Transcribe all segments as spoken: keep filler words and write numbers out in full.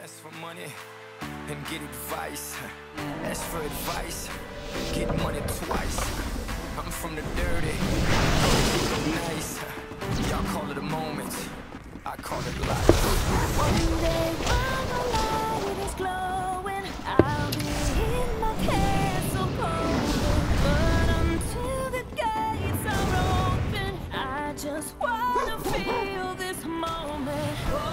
Ask for money and get advice. Ask for advice, get money twice. I'm from the dirty, nice. Y'all call it a moment, I call it life. One day when the light is glowing, I'll be in my castle golden. But until the gates are open, I just wanna feel this moment.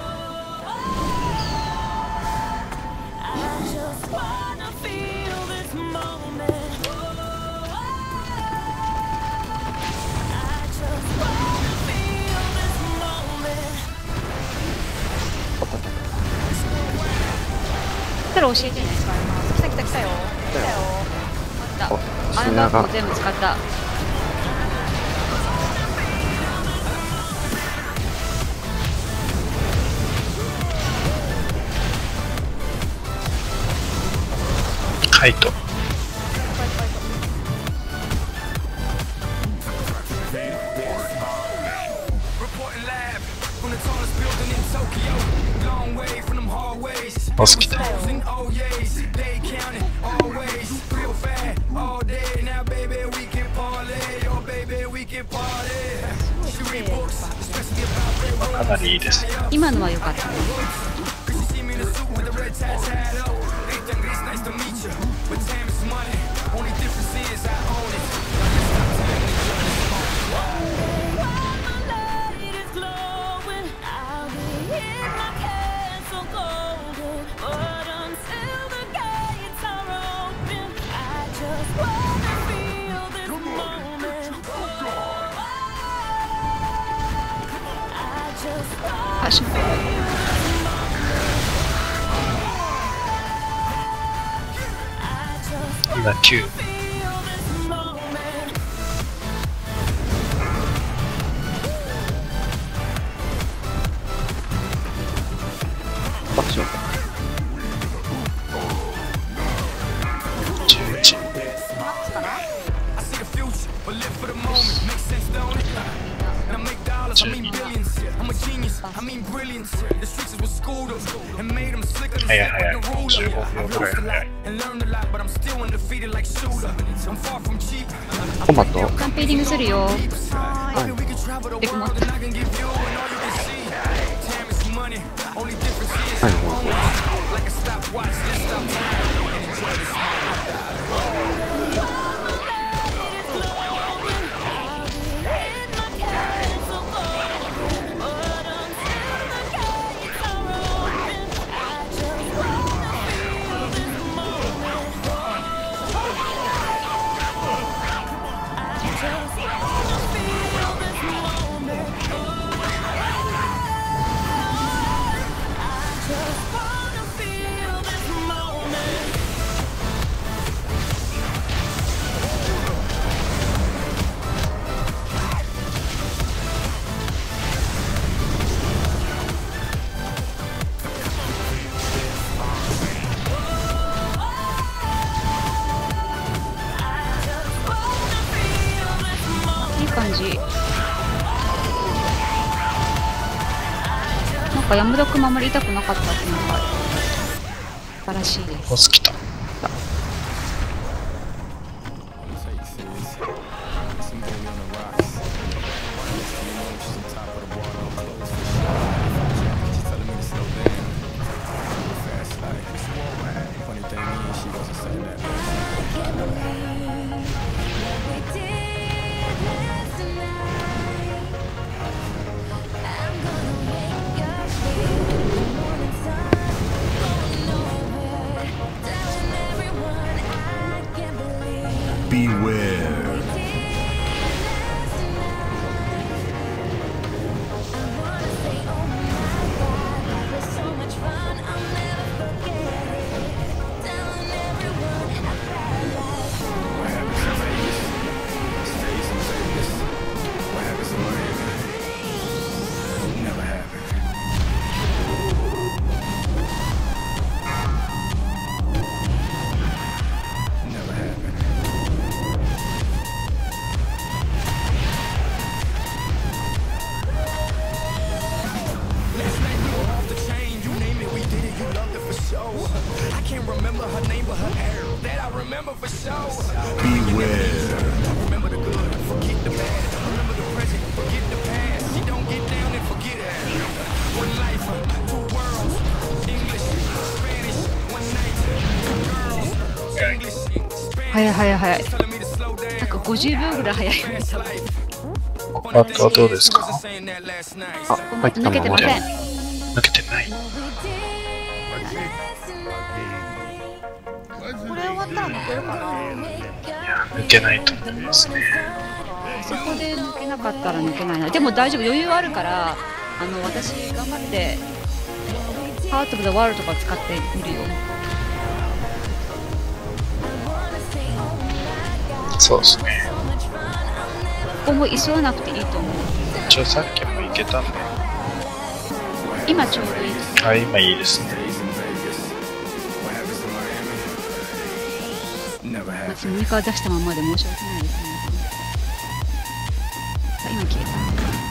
I just wanna feel this moment. I just wanna feel this moment. 来たら教えてね。使います。来た来た来たよ。来たよ。あった。あのバッグも全部使った。 カイト。ボス来た。かなりいいです。 今のは良かったね。Passion. The two. Passion. Two. I mean brilliance. The streets will school them and made them slicker than and learned a lot, but I'm still undefeated like shooter. I'm far from cheap. トマト。 カンペーディングするよ。でこもった。感じ。なんか山田君もあまり痛くなかったっていうのが素晴らしいです。 ボス来た。 Beware. show. I can't remember her name, but her hair that I remember for sure. Beware. Remember the good, forget the bad. Remember the present, forget the past. She don't get down and forget it. One life, two worlds. English, Spanish, one night. Girls, English, Spanish. 早い早い早い。 Telling me to slow down. なんかごじゅうびょうぐらい早いよね、多分。 あとはどうですか？ あ、 抜けてません。 抜けてない。 これ終わったら抜けるかな。 いや、抜けないと思いますね。 そこで抜けなかったら抜けないな。でも大丈夫、余裕あるから、あの私頑張ってハートオブザワールドとか使ってみるよ。 そうですね。 ここも急がなくていいと思う。 一応さっきも行けたんで。 今ちょうどいい。 あ、今いいですね。 私ミニカー出したままで申し訳ないですね。さあ今消えた。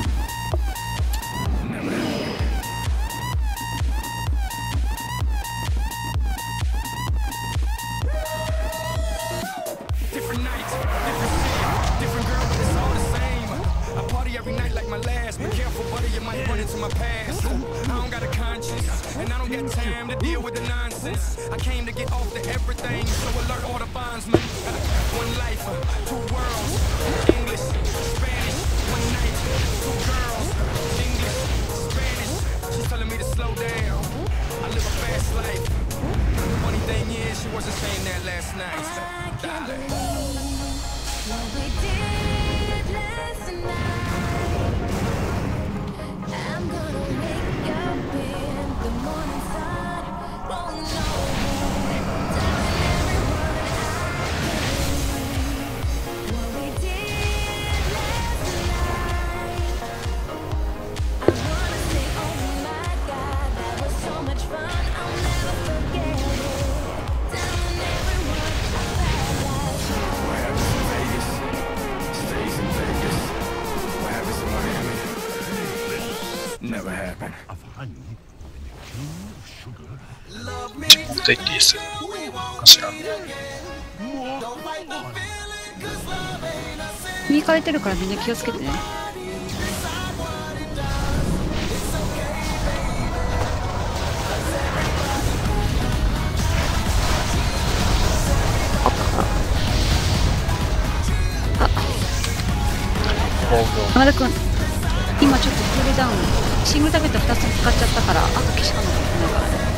Every night like my last, be careful, buddy, you might run into my past. I don't got a conscience, and I don't got time to deal with the nonsense. I came to get off to everything, so alert all the bondsmen. One life, two worlds, English, Spanish, one night, two girls, English, Spanish. She's telling me to slow down. I live a fast life. The funny thing is, she wasn't saying that last night. Darling. Never happened. 自分で言っていいですよ。かしら。 見かれてるからみんな気をつけてね。あ、山田君、今ちょっとクールダウン、シングルターゲットふたつ使っちゃったから、あと消しかなきゃいけないからね。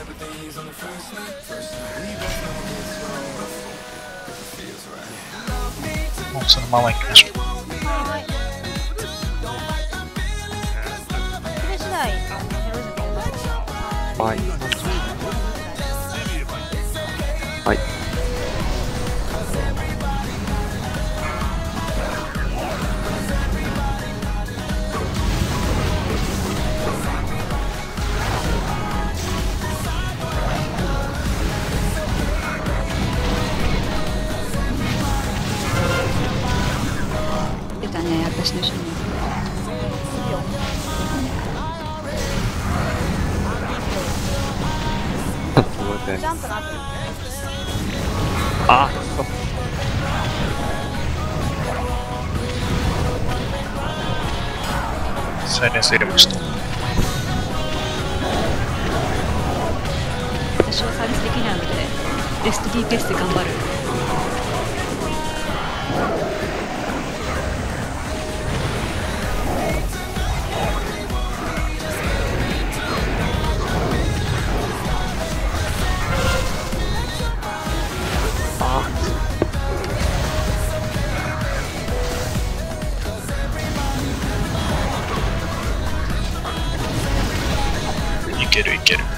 First night, first night, we both know it's wrong before, 'cause it feels right. Love もうそのまま行きましょう。 はーい。それ次第、あの、ヘロイズでやりますか。 はい。はい。 出たね、私の後ろに。 ごめんなさい。 ジャンプなってる。 あ、 サイレンス入れました。 私はサービスできないので、ベスト ディーピーエス で頑張る。 いけるいける。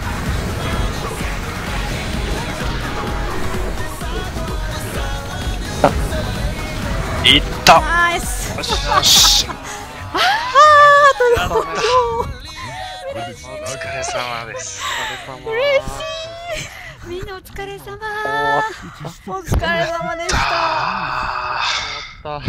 いったナイス。 よしよし。 やった。お疲れ様です。 嬉しい。 みんなお疲れ様。 お疲れ様でした。 あ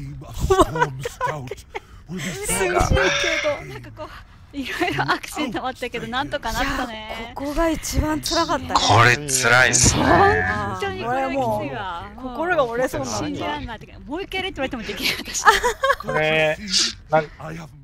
嬉しいけど。 なんかこういろいろアクシデントもあったけどなんとかなったね。 ここが一番辛かったね。 これ辛いっすね。 本当にこれはきついわ。 心が折れそうになった。 信じらんないってかもう一回やれって言われてもできない私。 これなん